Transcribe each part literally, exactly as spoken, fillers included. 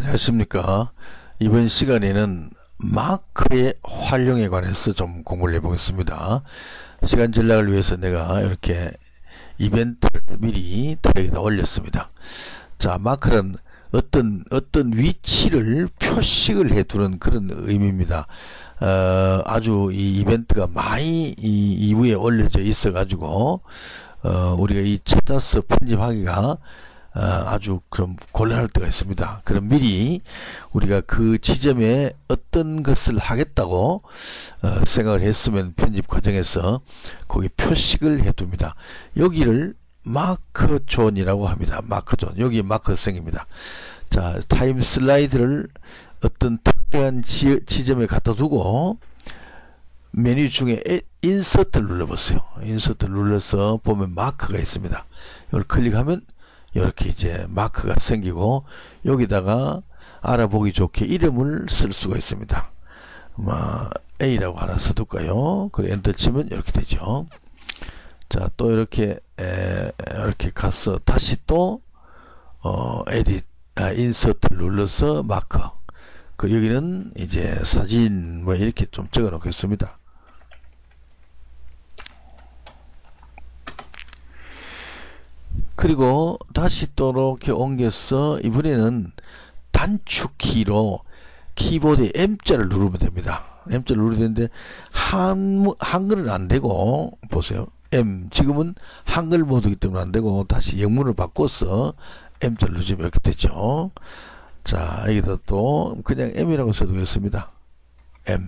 안녕하십니까. 이번 시간에는 마크의 활용에 관해서 좀 공부를 해보겠습니다. 시간 전략을 위해서 내가 이렇게 이벤트를 미리 트랙에다 올렸습니다. 자, 마크는 어떤 어떤 위치를 표식을 해두는 그런 의미입니다. 어, 아주 이 이벤트가 많이 이 이후에 올려져 있어 가지고 어, 우리가 이 찾아서 편집하기가 어, 아주 그럼 곤란할 때가 있습니다. 그럼 미리 우리가 그 지점에 어떤 것을 하겠다고 어, 생각을 했으면 편집 과정에서 거기 표식을 해둡니다. 여기를 마크존이라고 합니다. 마크존. 여기 마크 생깁니다. 자, 타임 슬라이드를 어떤 특정한 지, 지점에 갖다 두고 메뉴 중에 인서트를 눌러보세요. 인서트를 눌러서 보면 마크가 있습니다. 이걸 클릭하면 이렇게 이제 마크가 생기고 여기다가 알아보기 좋게 이름을 쓸 수가 있습니다. 뭐 A라고 하나 써둘까요? 그래 엔터 치면 이렇게 되죠. 자, 또 이렇게 에, 이렇게 가서 다시 또 어, 에딧 아, 인서트를 눌러서 마크. 그 여기는 이제 사진 뭐 이렇게 좀 적어 놓겠습니다. 그리고 다시 또 이렇게 옮겨서 이번에는 단축키로 키보드에 M자를 누르면 됩니다. M자를 누르면 되는데 한, 한글은 안 되고 보세요. M 지금은 한글 모드이기 때문에 안 되고 다시 영문을 바꿔서 M자를 누르면 이렇게 되죠. 자, 여기다 또 그냥 M이라고 써두겠습니다. M.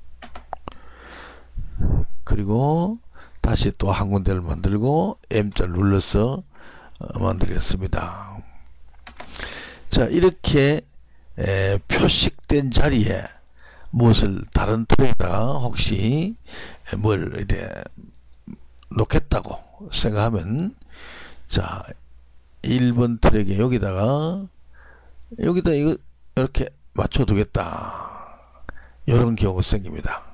그리고 다시 또 한 군데를 만들고 M자를 눌러서 어, 만들겠습니다. 자, 이렇게 에, 표식된 자리에 무엇을 다른 틀에다가 혹시 뭘 이래 놓겠다고 생각하면, 자, 일 번 트랙에 여기다가 여기다 이거 이렇게 맞춰 두겠다. 이런 경우가 생깁니다.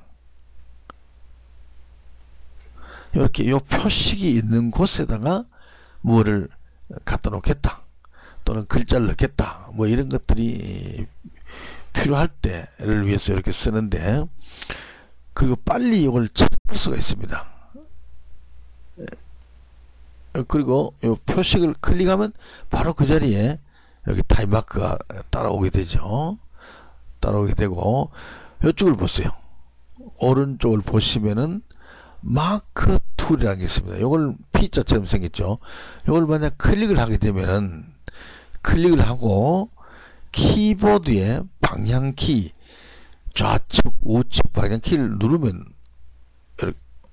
이렇게 요 표식이 있는 곳에다가 뭐를 갖다 놓겠다 또는 글자를 넣겠다 뭐 이런 것들이 필요할 때를 위해서 이렇게 쓰는데, 그리고 빨리 이걸 찾을 수가 있습니다. 그리고 요 표식을 클릭하면 바로 그 자리에 이렇게 타임마크가 따라오게 되죠. 따라오게 되고, 이쪽을 보세요. 오른쪽을 보시면은 마크 툴이라는 게 있습니다. 이걸 P자처럼 생겼죠. 이걸 만약 클릭을 하게 되면은, 클릭을 하고 키보드에 방향키 좌측 우측 방향키를 누르면 이렇게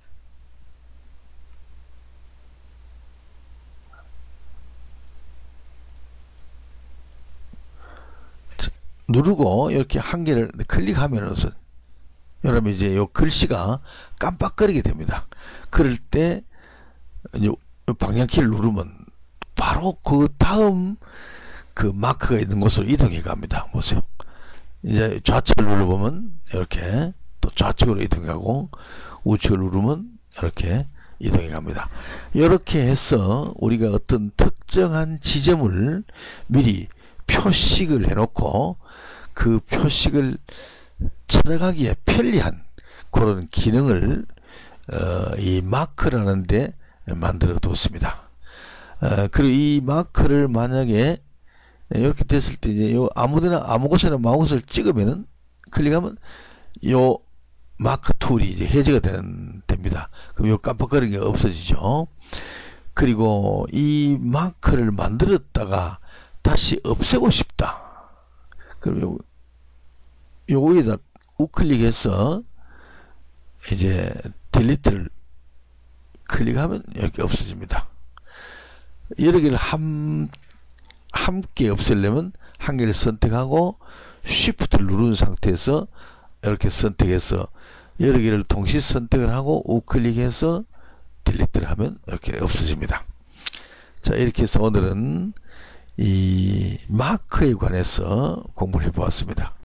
누르고 이렇게 한 개를 클릭하면서 여러분 이제 요 글씨가 깜빡거리게 됩니다. 그럴 때 요 방향키를 누르면 바로 그 다음 그 마크가 있는 곳으로 이동해 갑니다. 보세요. 이제 좌측을 눌러보면 이렇게 또 좌측으로 이동하고 우측을 누르면 이렇게 이동해 갑니다. 이렇게 해서 우리가 어떤 특정한 지점을 미리 표식을 해놓고 그 표식을 찾아가기에 편리한 그런 기능을 어, 이 마크라는 데 만들어 뒀습니다. 어, 그리고 이 마크를 만약에 이렇게 됐을 때 이제 요 아무데나 아무 곳에나 마우스를 찍으면은 클릭하면 요 마크 툴이 이제 해제가 되는 됩니다. 그럼 요 깜빡거리는 게 없어지죠. 그리고 이 마크를 만들었다가 다시 없애고 싶다. 그럼 요 요거에다 우클릭해서 이제 딜리트를 클릭하면 이렇게 없어집니다. 여러 개를 한, 함께 없애려면 한 개를 선택하고 쉬프트를 누른 상태에서 이렇게 선택해서 여러 개를 동시 선택을 하고 우클릭해서 딜리트를 하면 이렇게 없어집니다. 자, 이렇게 해서 오늘은 이 마크에 관해서 공부를 해 보았습니다.